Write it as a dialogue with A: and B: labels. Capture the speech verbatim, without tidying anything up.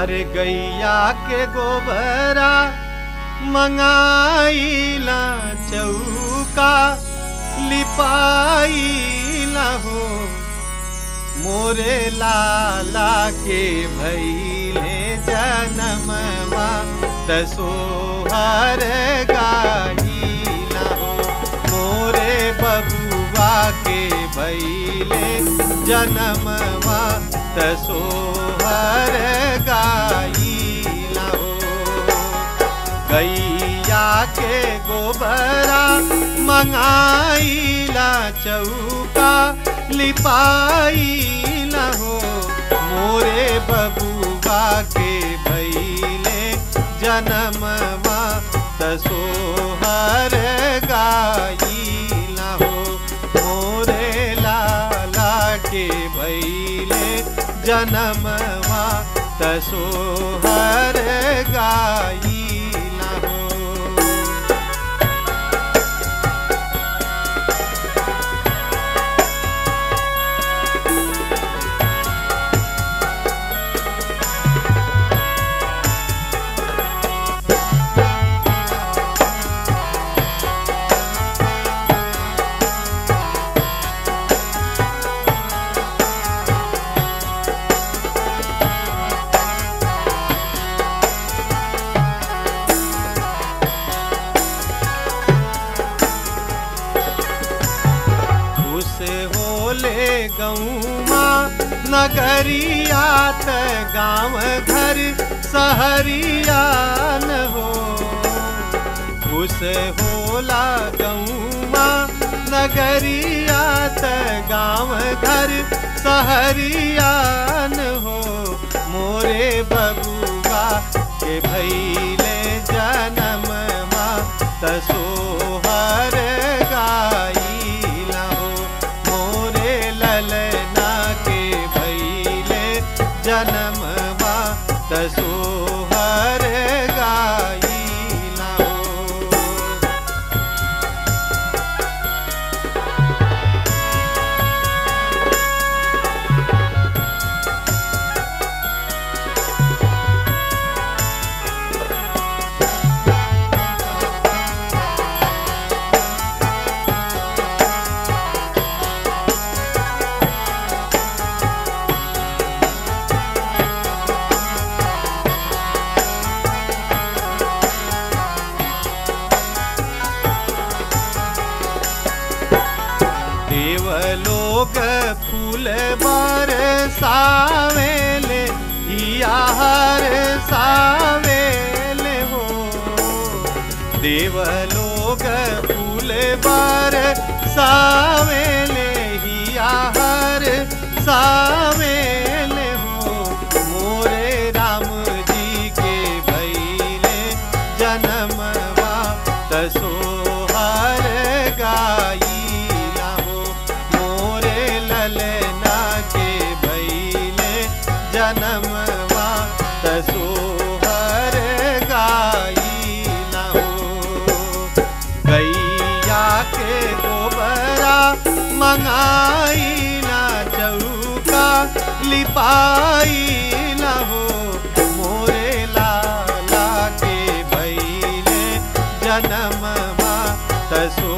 A: अरे गैया के गोबरा मंगाईला चौका लिपाईला हो। मोरे लाला के भैले जनमवा तसोहर गाईला हो। मोरे बबुआ के भैले जनमवा तसोहर गाईला हो। गैया के गोबरा मंगाईला चौका लिपाईला हो। मोरे बबुआ के भैले जनमवा तसोहर गाईला हो। मोरे लाला के भैले जनमवा तसोहर गाईला हो। होले गौमा नगरिया त गाँव घर सहरिया न हो। खुश होला गौमा नगरिया त गाँव घर सहरिया न हो। मोरे बबुआ के भैले जनमवा तसोहर गाईला हो। मोरे ललना के भैले जनमवा तसोहर गाईला हो। देवलोक फूल बरसावेले हिया हरसावेले हो। देवलोक फूल बरसावेले हिया हरसावेले हो। मोरे राम जी के भैले जनमवा तसोहर गाईला हो। मोरे ललना के भैले जनमवा तसोहर गाईला हो। गैया के गोबरा मंगाईला चौका लिपाईला हो। मोरे लाला के भैले जनमवा तसो